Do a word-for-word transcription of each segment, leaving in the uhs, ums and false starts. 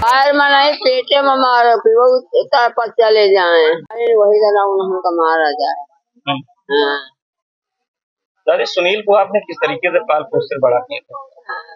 Fire मनाई पेटे में मारो फिर वो इतना पर चले जाए वही जना उनका मारा जाए। हाँ। दादी सुनील को आपने किस तरीके से पाल पोस कर बड़ा किया था?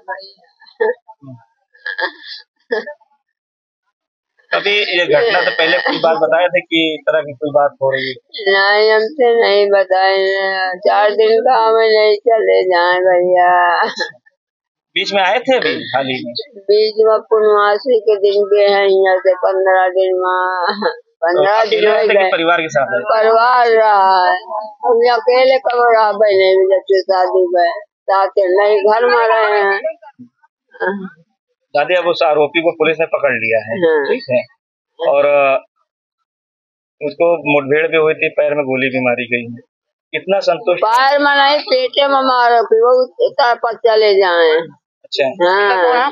कभी ये घटना से पहले कोई बात बताए थे कि इस तरह की कोई बात हो रही है? नहीं, हमसे नहीं बताए। चार दिन का हमें नहीं चले जाए भैया। बीच में आए थे अभी हाल ही में? बीच में पूर्णमासी के दिन के हैं यहाँ से पंद्रह दिन में पंद्रह दिन हो गए। परिवार के साथ परिवार रहा है, हम अकेले कब रहा बहने भी जब शादी में साथ नहीं घर में रहे हैं। दादी अब उस आरोपी को पुलिस ने पकड़ लिया है। हाँ। ठीक है, और उसको मुठभेड़ भी हुई थी, पैर में गोली भी मारी गई है। कितना संतुष्ट? पैर में नहीं पेटे में मारो फिर वो इतना पर चले जाए। अच्छा। हाँ।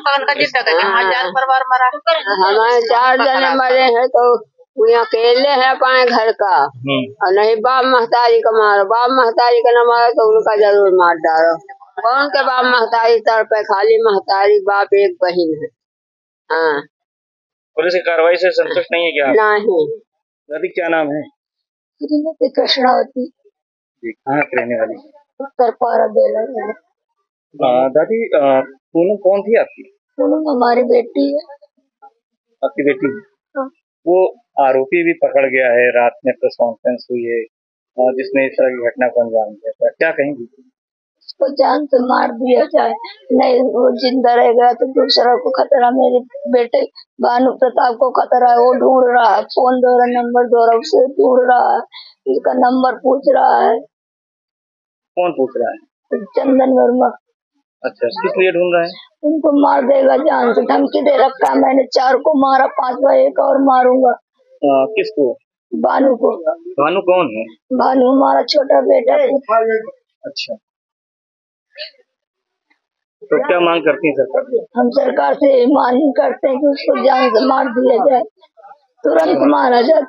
हमारे चार जने मरे हैं तो अकेले है पाए घर का, और नहीं बाप महतारी का मारो, बाप महतारी का न मारो तो उनका जरूर मार डालो। कौन के बाप महतारी तर पे खाली महतारी बाप एक बहन है। हाँ। पुलिस की कार्रवाई से संतुष्ट नहीं है क्या? नहीं। दादी क्या नाम है? कृष्णावती। कहाँ रहने वाली? उत्तर पारा बेला। दादी पूनम कौन थी आपकी? पूनम हमारी बेटी है। आपकी बेटी? हाँ। वो आरोपी भी पकड़ गया है, रात में प्रेस कॉन्फ्रेंस हुई है जिसने इस तरह की घटना को अंजाम दिया, क्या कहेंगी? उसको जान से मार दिया जाए, नहीं वो जिंदा रहेगा तो दूसरा को खतरा। मेरे बेटे भानु प्रताप को खतरा है, वो ढूंढ रहा है, फोन दो रहा, नंबर दो रहा, उसे ढूंढ रहा है, इसका नंबर पूछ रहा है। कौन पूछ रहा है? चंदन वर्मा। अच्छा, किस लिए ढूंढ रहा है? उनको मार देगा जान से, धमकी दे रखा। मैंने चार को मारा, पांचवा एक और मारूंगा। आ, किसको? भानु को। भानु कौन है? भानु हमारा छोटा बेटा। अच्छा, तो क्या मांग करती है सरकार? हम सरकार से मांग करते हैं कि उसको जान से मार दिया जाए, तुरंत मारा जाए।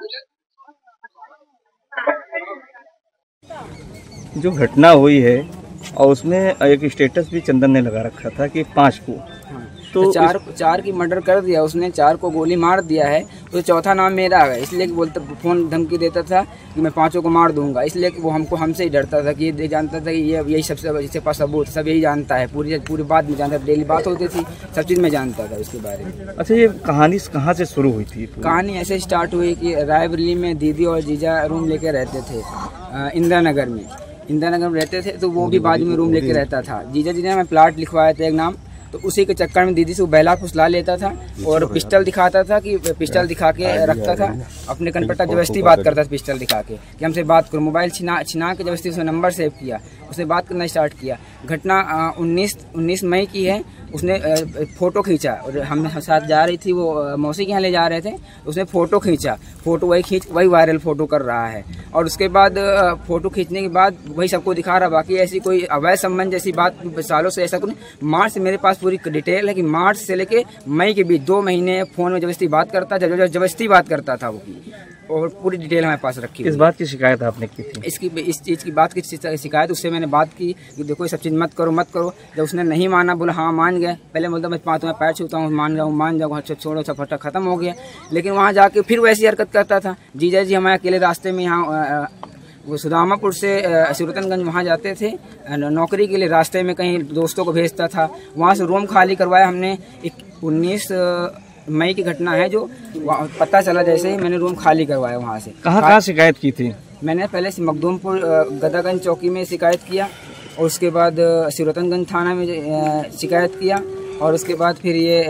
जो घटना हुई है और उसमें एक स्टेटस भी चंदन ने लगा रखा था कि पांच को, तो, तो चार इस... चार की मर्डर कर दिया उसने, चार को गोली मार दिया है, तो चौथा नाम मेरा है। इसलिए कि बोलता फोन धमकी देता था कि मैं पांचों को मार दूंगा, इसलिए कि वो हमको हमसे ही डरता था कि ये जानता था कि ये यही सबसे इसके पास सबूत सब यही जानता है, पूरी पूरी बात में जानता था, डेली बात होती थी, सब चीज़ में जानता था उसके बारे में। अच्छा, ये कहानी कहाँ से शुरू हुई थी? कहानी ऐसे स्टार्ट हुई कि रायबरेली में दीदी और जीजा रूम लेके रहते थे, इंदिरा नगर में इंदिरा नगर में रहते थे, तो वो भी बाजू में रूम लेके रहता था। जीजा जी ने हमें प्लाट लिखवाया था एक नाम, तो उसी के चक्कर में दीदी से वो बहला फुसला लेता था और पिस्टल दिखाता था कि पिस्टल दिखा के रखता था अपने कनपट्टा, जबरदस्ती बात करता था पिस्टल दिखा के कि हमसे बात करो। मोबाइल छिना छिना के जबरदस्ती उसने नंबर सेव किया, उसने बात करना स्टार्ट किया। घटना उन्नीस उन्नीस मई की है। उसने फ़ोटो खींचा और हम साथ जा रही थी, वो मौसी के यहाँ ले जा रहे थे, उसने फ़ोटो खींचा, फ़ोटो वही खींच वही वायरल फ़ोटो कर रहा है। और उसके बाद फ़ोटो खींचने के बाद वही सबको दिखा रहा। बाकी ऐसी कोई अवैध संबंध जैसी बात सालों से ऐसा कुछ। मार्च से मेरे पास पूरी डिटेल है कि मार्च से लेके मई के बीच दो महीने फ़ोन में जबरदस्ती बात करता जबरदस्ती बात करता था वो, और पूरी डिटेल हमारे पास रखी। इस बात की शिकायत आपने की थी? इसकी इस चीज़ की बात की शिकायत उससे मैंने बात की कि देखो ये सब चीज़ मत करो मत करो। जब उसने नहीं माना, बोला हाँ मान गया, पहले बोलता मैं पाँच में पैर छूता हूँ, मान जाऊँ मान जाऊँ, अच्छा छोड़ो सफर खत्म हो गया। लेकिन वहाँ जाके फिर वैसी हरकत करता था। जीजा जी हमारे अकेले रास्ते में यहाँ वो सुदामापुर से सूरतनगंज वहाँ जाते थे नौकरी के लिए, रास्ते में कहीं दोस्तों को भेजता था, वहाँ से रूम खाली करवाया हमने। उन्नीस मई की घटना है, जो पता चला जैसे ही मैंने रूम खाली करवाया वहाँ से। कहाँ कहाँ शिकायत की थी? मैंने पहले से मखदूमपुर गदागंज चौकी में शिकायत किया, और उसके बाद सूरतनगंज थाना में शिकायत किया, और उसके बाद फिर ये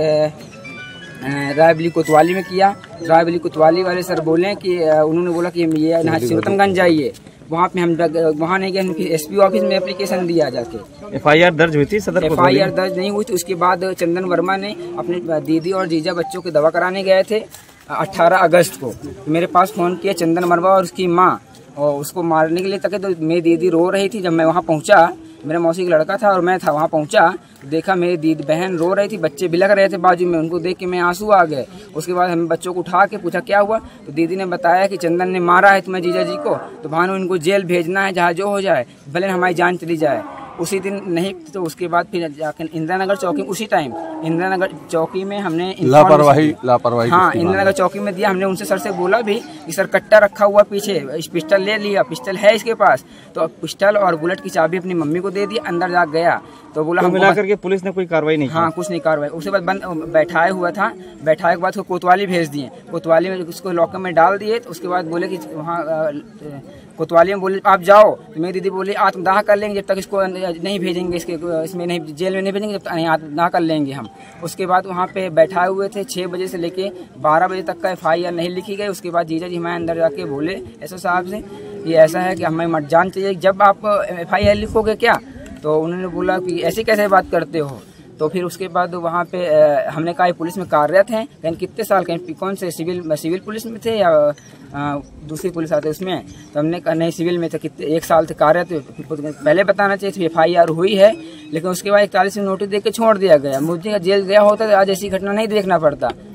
रायबरेली कोतवाली में किया। रायबरेली कोतवाली वाले सर बोले कि उन्होंने बोला कि ये यहाँ सूरतनगंज जाइए, वहाँ पे हम वहाँ नहीं गए, एसपी ऑफिस में एप्लीकेशन दिया जाके। एफआईआर दर्ज हुई थी सदर? एफआईआर दर्ज नहीं हुई थी। उसके बाद चंदन वर्मा ने अपने दीदी और जीजा बच्चों की दवा कराने गए थे अठारह अगस्त को, तो मेरे पास फ़ोन किया चंदन वर्मा और उसकी माँ, और उसको मारने के लिए तक। तो मेरी दीदी रो रही थी। जब मैं वहाँ पहुँचा, मेरा मौसी का लड़का था और मैं था, वहाँ पहुँचा तो देखा मेरी दीदी बहन रो रही थी, बच्चे बिलक रहे थे बाजू में, उनको देख के मैं आंसू आ गए। उसके बाद हम बच्चों को उठा के पूछा क्या हुआ, तो दीदी ने बताया कि चंदन ने मारा है तुम्हें जीजा जी को, तो भानु इनको जेल भेजना है, जहाँ जो हो जाए, भले हमारी जान चली जाए। उसी दिन नहीं तो उसके बाद फिर जाकर इंदिरा नगर चौकी उसी टाइम इंदिरा नगर चौकी में हमने लापरवाही लापरवाही हाँ इंदिरा नगर चौकी में दिया हमने। उनसे सर से बोला भी कि सर कट्टा रखा हुआ पीछे, पिस्टल ले लिया, पिस्टल है इसके पास, तो पिस्टल और बुलेट की चाबी अपनी मम्मी को दे दी, अंदर जा गया। तो बोला हम मिला करके पुलिस ने कोई कार्रवाई नहीं की? हाँ कुछ नहीं कार्रवाई। उसके बाद बंद बैठाए हुआ था, बैठाए के बाद उसको कोतवाली भेज दिए, कोतवाली में उसको लॉकर में डाल दिए। तो उसके बाद बोले कि वहाँ कोतवाली में बोले आप जाओ, तो मेरी दीदी बोली आत्मदाह कर लेंगे जब तक इसको नहीं भेजेंगे, इसके इसमें नहीं जेल में नहीं भेजेंगे जब तक नहीं आत्मदाह कर लेंगे हम। उसके बाद वहाँ पे बैठाए हुए थे छः बजे से लेके बारह बजे तक का एफ आई आर नहीं लिखी गई। उसके बाद जीजा जी हमारे अंदर जाके बोले एस ओ साहब से ये ऐसा है कि हमें मत जान चाहिए, जब आप एफ आई आर लिखोगे क्या? तो उन्होंने बोला कि ऐसी कैसे बात करते हो। तो फिर उसके बाद वहाँ पे हमने कहा पुलिस में कार्यरत हैं, कहीं कितने साल कहीं कौन से सिविल सिविल पुलिस में थे या दूसरी पुलिस आते उसमें? तो हमने कहा नहीं सिविल में थे, कितने एक साल थे कार्यरत, पहले बताना चाहिए था। एफ आई आर हुई है लेकिन उसके बाद इकतालीस में नोटिस दे के छोड़ दिया गया। मुझे जेल गया होता तो आज ऐसी घटना नहीं देखना पड़ता।